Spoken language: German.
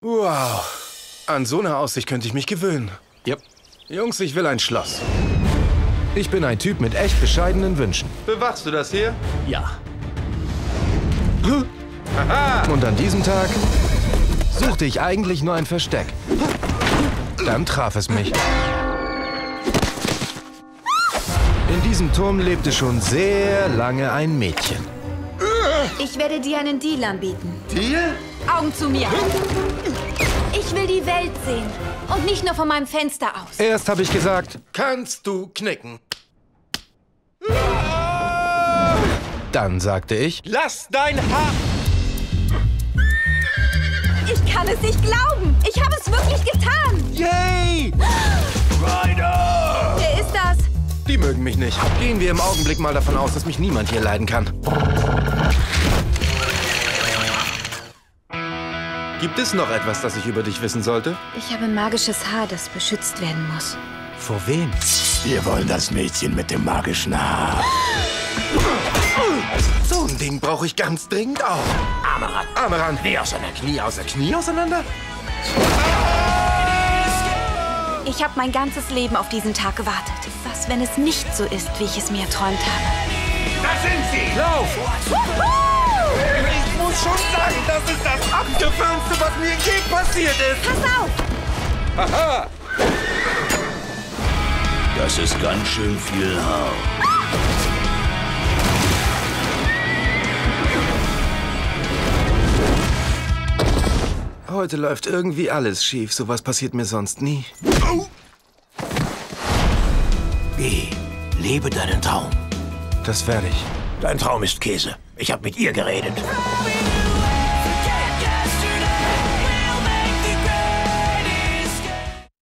Wow. An so eine Aussicht könnte ich mich gewöhnen. Yep. Jungs, ich will ein Schloss. Ich bin ein Typ mit echt bescheidenen Wünschen. Bewachst du das hier? Ja. Und an diesem Tag suchte ich eigentlich nur ein Versteck. Dann traf es mich. In diesem Turm lebte schon sehr lange ein Mädchen. Ich werde dir einen Deal anbieten. Deal? Augen zu mir. Ich will die Welt sehen. Und nicht nur von meinem Fenster aus. Erst habe ich gesagt, kannst du knicken? Dann sagte ich, Lass dein Haar! Ich kann es nicht glauben. Ich habe es wirklich getan. Yay! Ryder! Wer ist das? die mögen mich nicht. Gehen wir im Augenblick mal davon aus, dass mich niemand hier leiden kann. Gibt es noch etwas, das ich über dich wissen sollte? Ich habe magisches Haar, das beschützt werden muss. Vor wem? Wir wollen das Mädchen mit dem magischen Haar. So ein Ding brauche ich ganz dringend auch. Arme ran. Arme ran. Knie auseinander. Knie auseinander? Ich habe mein ganzes Leben auf diesen Tag gewartet. Was, wenn es nicht so ist, wie ich es mir erträumt habe? Da sind sie! Lauf! Ich muss schon sagen, das ist das Abgefernste, was mir je passiert ist. Pass auf! Aha! Das ist ganz schön viel Haar. Heute läuft irgendwie alles schief. Sowas passiert mir sonst nie. Geh, lebe deinen Traum. Das werde ich. Dein Traum ist Käse. Ich habe mit ihr geredet.